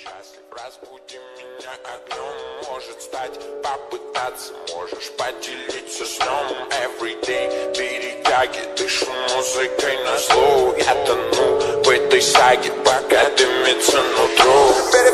счастлив, разбуди меня огнем. Может стать, попытаться, можешь поделиться сном. Everyday перетяги, дышу музыкой на слоу. Я тону в этой саге, пока дымится нутро.